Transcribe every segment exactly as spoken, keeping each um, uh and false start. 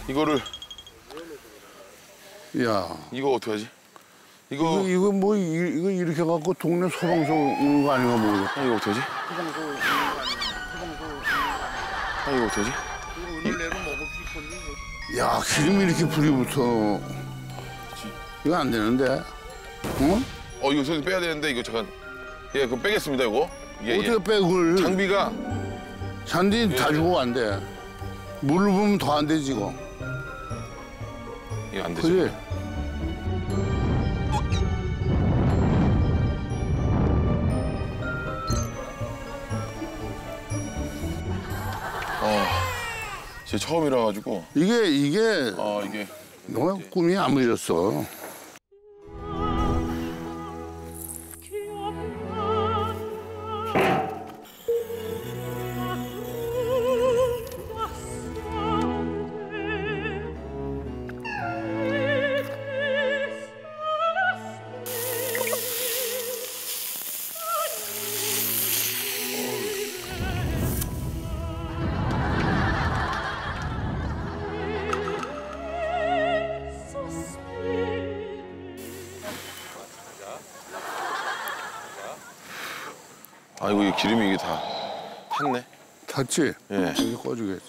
이거를 야, 이거 어떻게 하지? 이거 이거, 이거 뭐 이, 이거 이렇게 갖고 동네 소방서 오는 거 아닌가 모르겠다. 아, 이거 어떻게 하지? 소방서 오는 거 아닌가? 소방서 오는 거 아, 이거 어떻게 하지? 오늘 내로 먹을 수 있겠니? 야, 기름이 이렇게 불이 붙어. 이거 안 되는데. 어? 어, 이거 손 빼야 되는데 이거 잠깐. 예, 그럼 빼겠습니다, 이거. 예, 어떻게 예. 빼 그걸? 장비가 잔디 다 주고 안 돼. 물을 부으면 더 안 되지 이거. 이거 안 되죠. 그래. 어, 제 처음이라 가지고. 이게 이게 아, 이게 너무 꿈이 안 이뤘어. 아, 이거 기름이 이게 다 탔네. 탔지? 예. 이제 꺼주겠어.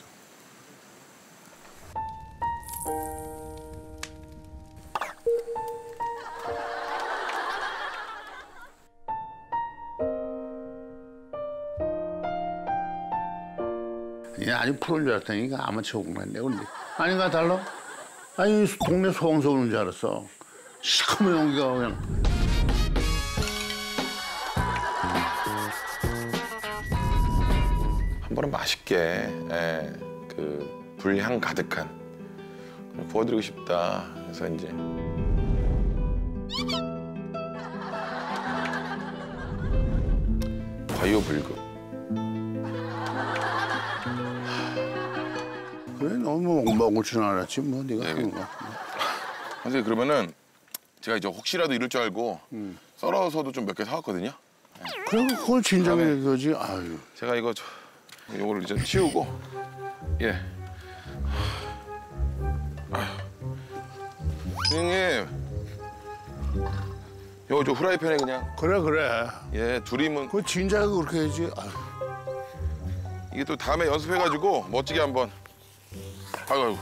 얘 아직 프로인 줄 알았다니까 아마추어 공부했네 근데 아닌가 달라? 아니 동네 소방서 오는 줄 알았어. 시커먼 연기가 그냥. 한 번은 맛있게, 예, 그 불향 가득한 구워드리고 싶다. 그래서 이제 과유불급. 그래 너무 먹을 줄 알았지 뭐 네가 네, 하는 거. 선생님 그러면은 제가 이제 혹시라도 이럴 줄 알고 음. 썰어서도 좀 몇 개 사왔거든요. 그럼 그걸 진작에 다음에. 얘기하지. 아유. 제가 이거 저, 이거를 이제 치우고, 예. 아휴. 선생님, 요거 저 후라이팬에 그냥 그래 그래. 예 두림은 그 진작에 그렇게 해야지. 아유. 이게 또 다음에 연습해가지고 멋지게 한번. 아이고 아이고.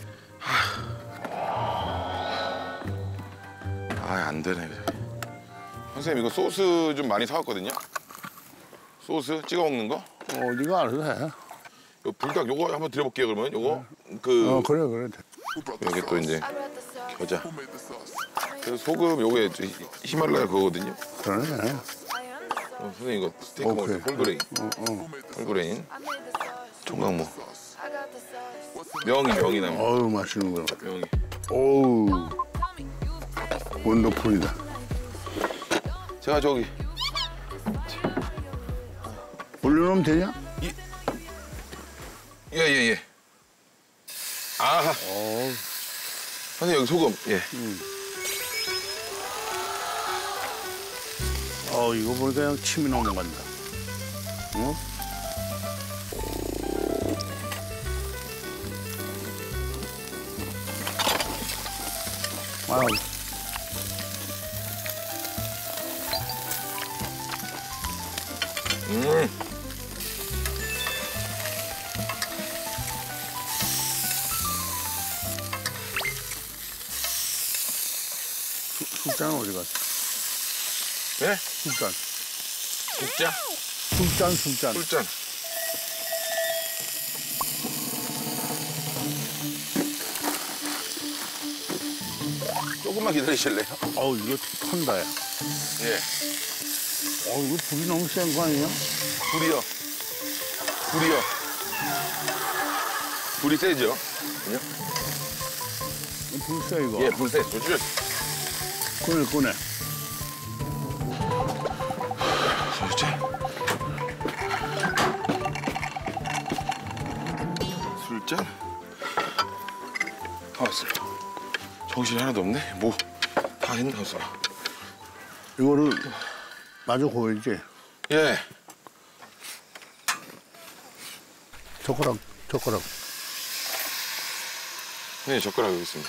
아안 되네. 선생님 이거 소스 좀 많이 사왔거든요. 소스 찍어 먹는 거. 어, 네가 알아서 해. 요 불닭 요거 한번 드려볼게요 그러면 요거 그 어 그래 그래. 여기 또 이제 겨자. 그 소금 요게 저 히- 히말라야 그거거든요. 그러네. 어, 선생님 이거 스테이크 오케이. 먹을 때 홀그레인. 어 어. 홀그레인. 총각무. 명이 명이 나무. 어우 맛있는 거. 명이. 어우. 원더풀이다. 제가 저기 올려놓으면 되냐? 예예 예. 아하. 어. 선생님 여기 소금. 예. 음. 어 이거 보니까 그냥 침이 넘어간다. 어? 아. 음. 술잔은 어디 갔어? 예? 술잔. 국자? 술잔 술잔. 술잔. 조금만 기다리실래요? 어우 이거 턴다 야. 예. 어 이거 불이 너무 센 거 아니야? 불이요. 불이요. 불이 세죠? 그죠? 불 세 이거. 예, 불 세. 조절. 꺼내 꺼내. 술잔. 술잔. 다 왔어요. 정신이 하나도 없네. 뭐 다 했나 없어. 이거를 마저 구워야지. 예. 젓가락 젓가락. 네, 젓가락 여기 있습니다.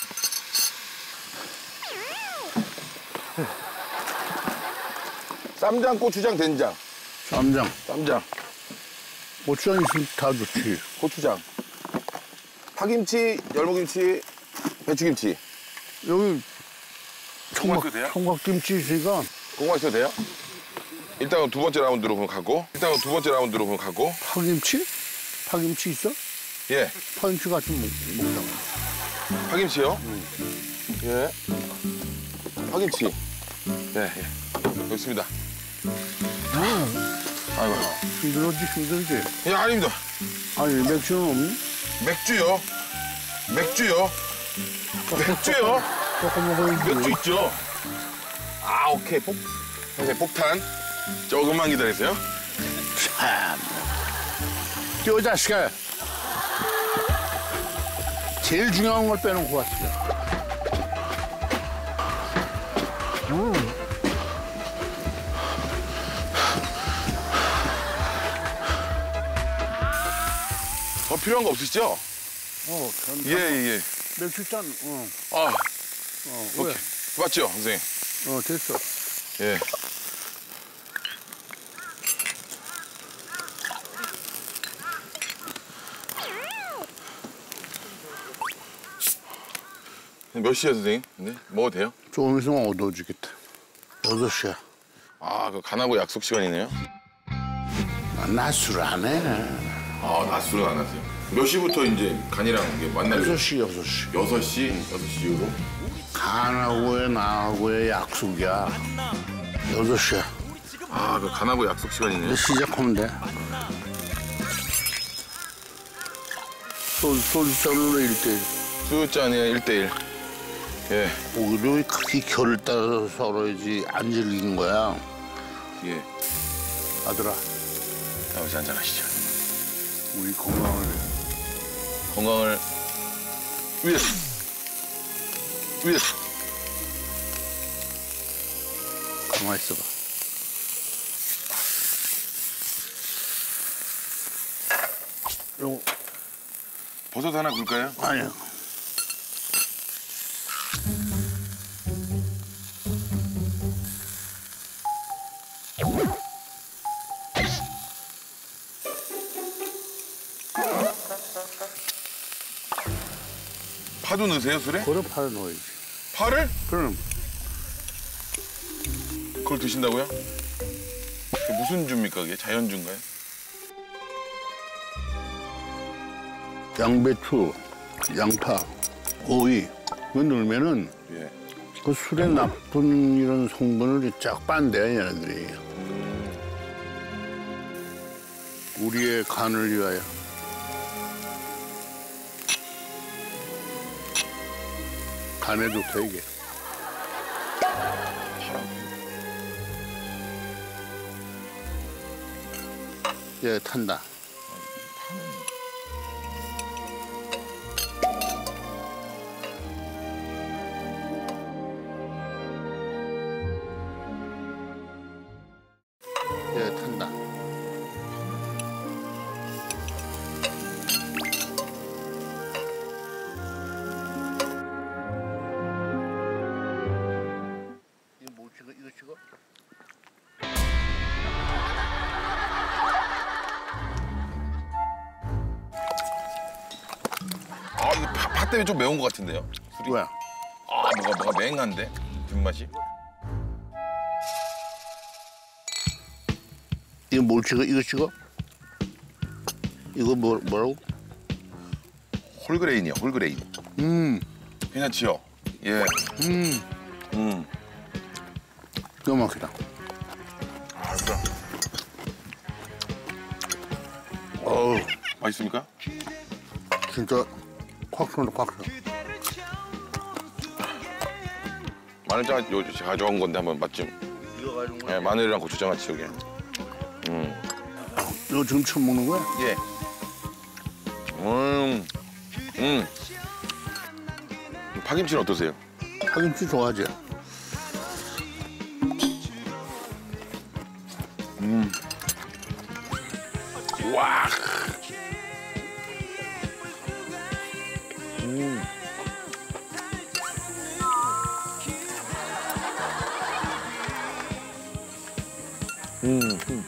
쌈장, 고추장, 된장. 쌈장, 쌈장, 고추장 있으면 다 좋지. 고추장. 파김치, 열무김치, 배추김치. 여기 총각 총각, 돼요? 총각김치 있으니까 고구마 있어도 돼요? 일단 두 번째 라운드로 그럼 가고. 일단 두 번째 라운드로 그럼 가고. 파김치? 파김치 있어? 예. 파김치 같이 먹, 먹자고. 파김치요? 예. 파김치. 예, 예. 여기 있습니다. 아이고. 힘들었지, 힘들지. 예, 아닙니다. 아니, 맥주는 없니? 맥주요? 맥주요? 맥주요? 조금 먹어야지. 맥주 있죠? 아, 오케이. 폭, 선생님, 폭탄. 조금만 기다리세요. 참. 이 자식아. 제일 중요한 걸 빼놓고 왔어. 음. 더 필요한 거 없으시죠? 어, 예, 예, 예. 맥주 잔, 어. 아, 어, 오케이. 왜? 맞죠, 선생님? 어, 됐어. 예. 몇 시야, 선생님? 네? 먹어도 돼요? 조금 있으면 어두워지겠다. 여섯 시야. 아, 그 간하고 약속 시간이네요? 나 술 안 해. 아, 낮술은 안 하세요? 몇 시부터 이제 간이랑 이게 만나요? 여섯 시, 여섯 시. 여섯 시? 여섯 시 이후로? 간하고의 나하고의 약속이야. 여섯 시야. 아, 그 간하고 약속 시간이네요? 이제 시작하면 돼. 소주, 소주잔으로 일 대일. 수요잔이야 일 대일. 예. 오히려 이 결을 따라서 서로이지 안 즐긴 거야. 예. 아들아, 아버지 한잔하시죠. 우리 건강을 건강을 위해서. 위해서. 가만히 있어봐. 요거, 버섯 하나 굴까요? 아니야. 파도 넣으세요, 술에? 그래, 팔 넣어야지. 파를? 그럼 그걸 드신다고요? 그게 무슨 주입니까, 그게? 자연주인가요? 양배추, 양파, 오이 이거 넣으면은 예. 그 술에 나쁜 이런 성분을 쫙 빤대, 얘네들이. 우리의 간을 위하여. 간에 좋다, 이게. 예, 탄다. 예, 탄다. 이거 뭐 찍어? 이거 찍어? 아, 이거 파, 파 때문에 좀 매운 것 같은데요? 술이? 뭐야? 아, 뭐가, 뭐가 맹한데? 뒷맛이? 이거 뭘 찍어? 이거 찍어? 이거 뭐, 뭐라고? 홀그레인이요, 홀그레인. 음, 괜찮지요? 예. 음, 음. 기가 막히다. 아, 그래. 어우, 맛있습니까? 진짜 콱 쏜다, 콱 쏜다. 마늘장 요 제가 가져온 건데 한번 맛 좀. 이거 가지고 예, 마늘이랑 고추장 같이 여기. 음. 이거 지금 처음 먹는 거야? 예. 음. 음. 파김치는 어떠세요? 파김치 좋아하지? 와. 음. 음. 음.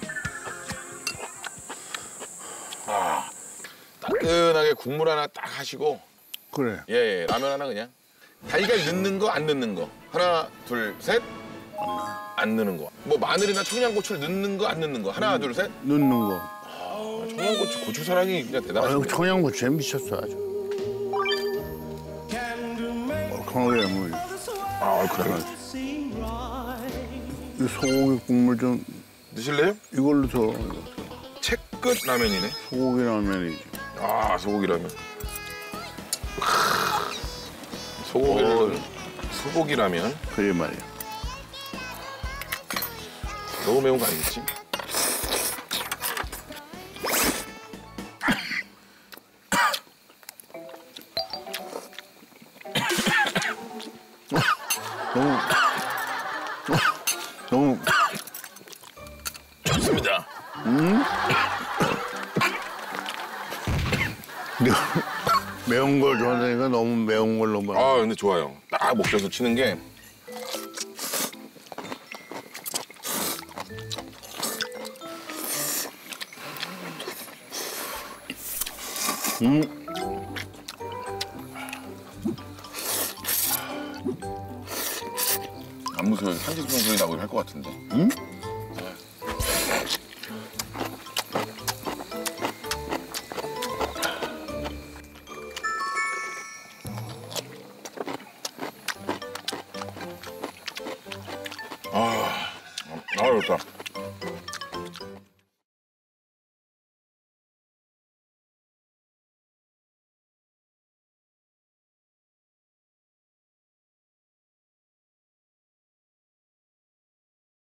아, 따끈하게 국물 하나 딱 하시고 그래. 예, 예, 라면 하나 그냥 달걀 넣는 거 안 넣는 거 하나 둘 셋 안 넣는 거 뭐 마늘이나 청양고추를 넣는 거 안 넣는 거 하나 둘 셋 넣는 거. 아, 청양고추 고추 사랑이 진짜 아유, 대단하시네. 청양고추에 미쳤어 아주. 얼큰하게 뭐. 아 그래 이 소고기 국물 좀 드실래요? 이걸로 줘. 채끝 라면이네. 소고기 라면이지. 아 소고기 라면. 소고기 라면. 소고기 라면. 그래 말이야. 너무 매운 거 아니겠지? 너무 너무 좋습니다. 내가 매운 걸 좋아하니까 너무 매운 걸로 막. 아 근데 좋아요. 딱 먹혀서 치는 게. 음. 안 무서워요. 한식품 소리 나고 할 것 같은데. 응? 아, 아 좋다.